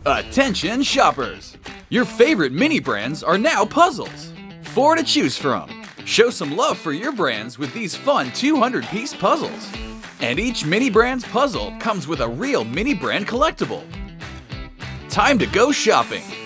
Attention shoppers! Your favorite mini brands are now puzzles. 4 to choose from. Show some love for your brands with these fun 200-piece puzzles. And each mini brand's puzzle comes with a real mini brand collectible. Time to go shopping!